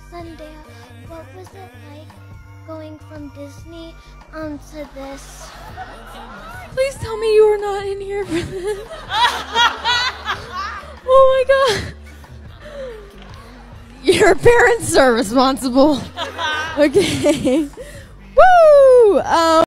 Zendaya, what was it like going from Disney to this? Please tell me you were not in here for this. Oh my god. Your parents are responsible. Okay. Woo!